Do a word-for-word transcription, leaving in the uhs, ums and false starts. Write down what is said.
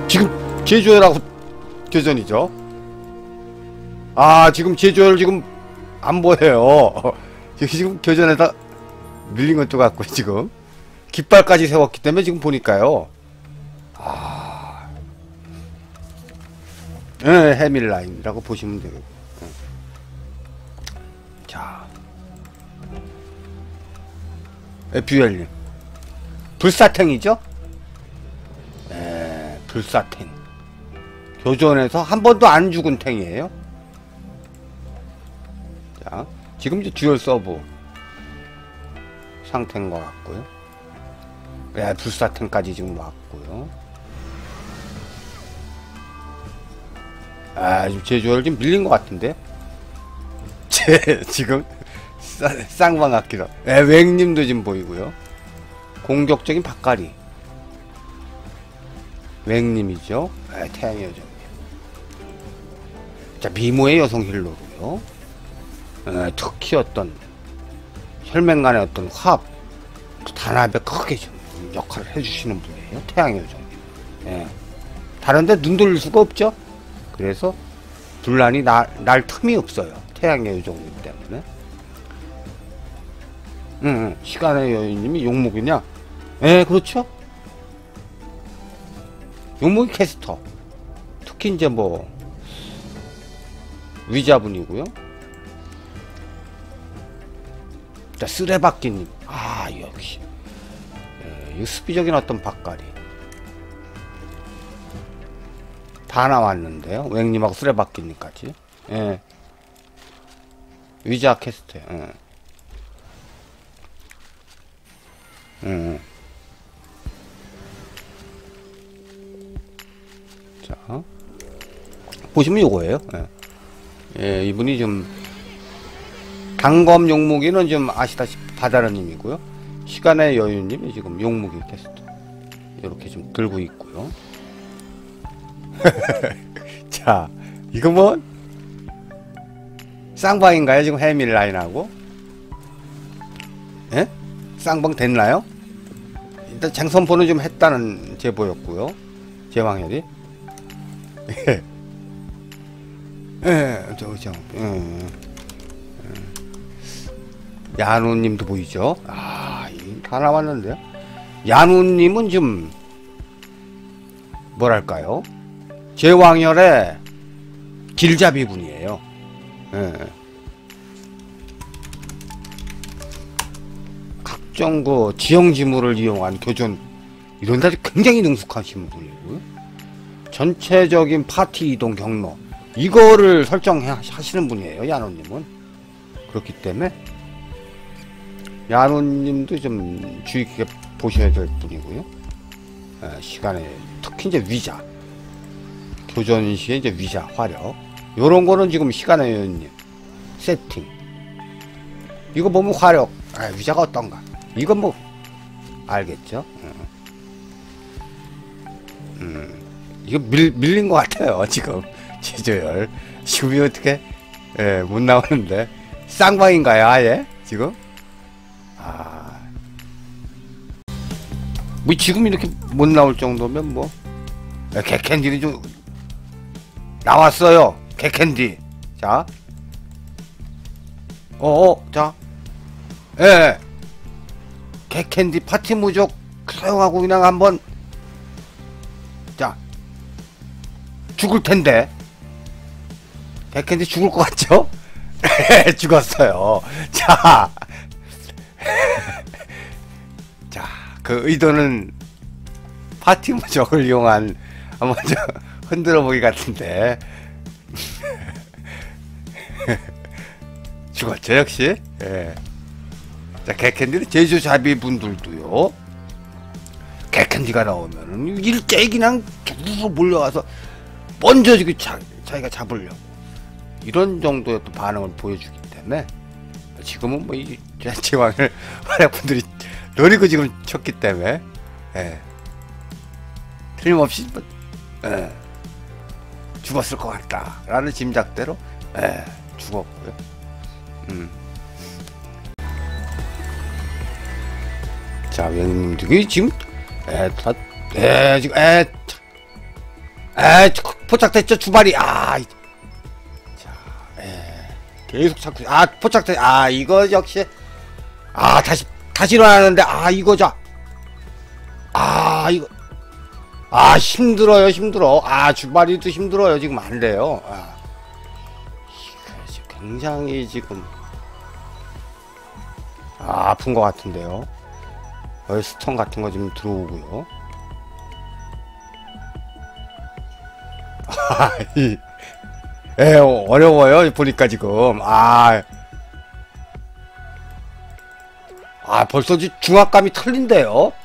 지금 제조열하고 교전이죠. 아 지금 제조열 지금 안 보여요. 지금 교전에다 밀린 것도 같고 지금 깃발까지 세웠기 때문에 지금 보니까요. 아, 네, 해밀라인이라고 보시면 되겠고. 네. 자, 뷰엘님 불사탱이죠? 네, 불사탱. 교전에서 한 번도 안 죽은 탱이에요. 자, 지금 이제 듀얼 서브 상태인 것 같고요. 네, 불사탱까지 지금 왔고요. 아, 지금 제조열 좀 밀린 것 같은데? 제, 지금, 쌍방 같기도. 네, 웽님도 지금 보이고요. 공격적인 박가리. 웽님이죠. 네, 태양의 여정님. 자, 미모의 여성 힐러로요. 네, 특히 어떤, 혈맹 간의 어떤 화합, 단합에 크게 좀 역할을 해주시는 분이에요. 태양의 여정님. 네. 다른데 눈 돌릴 수가 없죠? 그래서 분란이 나, 날 틈이 없어요. 태양의 여정님 때문에. 응, 시간의 여인님이 용목이냐? 예, 그렇죠. 용목이 캐스터. 특히 이제 뭐 위자분이고요. 자, 쓰레바끼님. 아, 역시. 예, 이 수비적인 어떤 박가리. 다 나왔는데요. 웽님하고 쓰레바끼님까지. 예. 위자 캐스트. 예. 음. 자, 보시면 요거예요. 예. 예, 이분이 좀 단검 용무기는 좀 아시다시피 바다르님이고요. 시간의 여유님이 지금 용무기 캐스트 이렇게 좀 들고 있고요. 자, 이거 뭐 쌍방인가요? 지금 해밀라인하고? 예? 쌍방 됐나요? 일단 장선포는 좀 했다는 제보였고요. 제왕열이. 예. 예, 저, 저, 예. 야누님도 보이죠? 아, 다 나왔는데요? 야누님은 좀, 뭐랄까요? 제왕열의 길잡이 분이에요. 예. 각종 그 지형지물을 이용한 교전, 이런 데 굉장히 능숙하신 분이고요. 전체적인 파티 이동 경로, 이거를 설정하시는 분이에요, 야노님은. 그렇기 때문에 야노님도 좀 주의 깊게 보셔야 될 분이고요. 에, 시간에 특히 이제 위자, 교전 시에 이제 위자 화력, 요런 거는 지금 시간의 여인님 세팅. 이거 보면 화력, 아, 위자가 어떤가? 이건 뭐 알겠죠? 음, 음 이거 밀 밀린 것 같아요, 지금. 제조열 지금이 어떻게 예, 못 나오는데 쌍방인가요 아예 지금? 아, 뭐 지금 이렇게 못 나올 정도면 뭐 예, 개캔디는 좀 나왔어요. 개캔디. 자, 어어, 자, 예, 개캔디 파티 무적 사용하고 그냥 한번 자 죽을 텐데. 개캔디 죽을 것 같죠? 죽었어요. 자, 자, 그 의도는 파티 무적을 이용한 한번 좀 흔들어 보기 같은데 죽었죠 역시. 예. 자, 개캔디는 제조잡이 분들도요. 개캔디가 나오면은 일제히 그냥 계속 몰려와서 먼저 자, 자기가 잡으려고. 이런 정도의 또 반응을 보여주기 때문에 지금은 뭐 이 제왕을 활약분들이 노리고 지금 쳤기 때문에 예. 틀림없이 뭐, 예. 죽었을 것 같다 라는 짐작대로 예. 죽었고요. 음. 자, 웽님들이 지금 에, 다, 에, 지금 에, 에, 포착됐죠, 주발이. 아, 자, 에, 계속 찾고, 아, 포착됐, 아, 이거 역시, 아, 다시, 다시 일어나는데, 아, 이거죠. 아, 이거, 아, 힘들어요, 힘들어. 아, 주발이도 힘들어요. 지금 안 돼요. 아, 이거 지금 굉장히 지금, 아, 아픈 것 같은데요. 여기 스톤 같은 거 좀 들어오고요. 아, 이, 에, 어려워요. 보니까 지금. 아, 아, 벌써 지 중압감이 틀린데요.